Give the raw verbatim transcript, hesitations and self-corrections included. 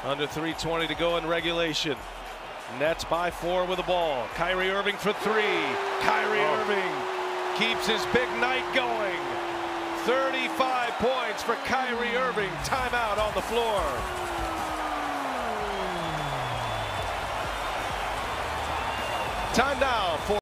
Under three twenty to go in regulation. Nets by four with the ball. Kyrie Irving for three. Kyrie oh. Irving keeps his big night going. thirty-five points for Kyrie Irving. Timeout on the floor. Time now for